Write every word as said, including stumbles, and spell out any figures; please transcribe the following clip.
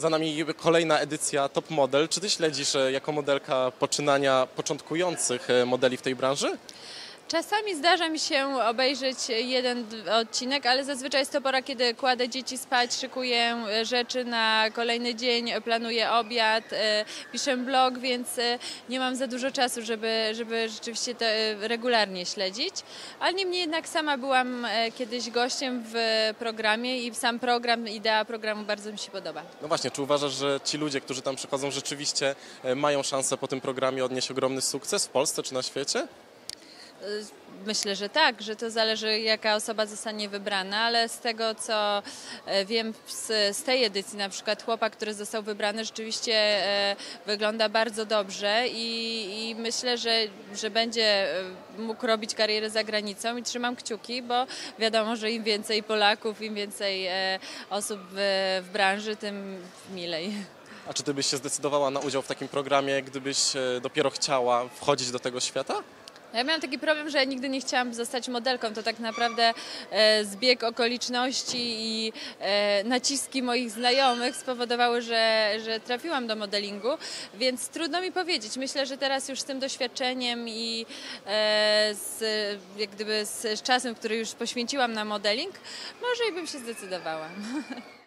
Za nami kolejna edycja Top Model. Czy ty śledzisz e, jako modelka poczynania początkujących e, modeli w tej branży? Czasami zdarza mi się obejrzeć jeden d- odcinek, ale zazwyczaj jest to pora, kiedy kładę dzieci spać, szykuję e, rzeczy na kolejny dzień, e, planuję obiad, e, piszę blog, więc e, nie mam za dużo czasu, żeby, żeby rzeczywiście to e, regularnie śledzić. Ale niemniej jednak sama byłam e, kiedyś gościem w programie i sam program, idea programu bardzo mi się podoba. No właśnie, czy uważasz, że ci ludzie, którzy tam przychodzą, rzeczywiście e, mają szansę po tym programie odnieść ogromny sukces w Polsce czy na świecie? Myślę, że tak, że to zależy, jaka osoba zostanie wybrana, ale z tego, co e, wiem z, z tej edycji, na przykład chłopak, który został wybrany, rzeczywiście e, wygląda bardzo dobrze i, i myślę, że, że będzie e, mógł robić karierę za granicą i trzymam kciuki, bo wiadomo, że im więcej Polaków, im więcej e, osób w, w branży, tym milej. A czy ty byś się zdecydowała na udział w takim programie, gdybyś e, dopiero chciała wchodzić do tego świata? Ja miałam taki problem, że ja nigdy nie chciałam zostać modelką. To tak naprawdę e, zbieg okoliczności i e, naciski moich znajomych spowodowały, że, że trafiłam do modelingu, więc trudno mi powiedzieć. Myślę, że teraz już z tym doświadczeniem i e, z, jak gdyby z, z czasem, który już poświęciłam na modeling, może i bym się zdecydowała.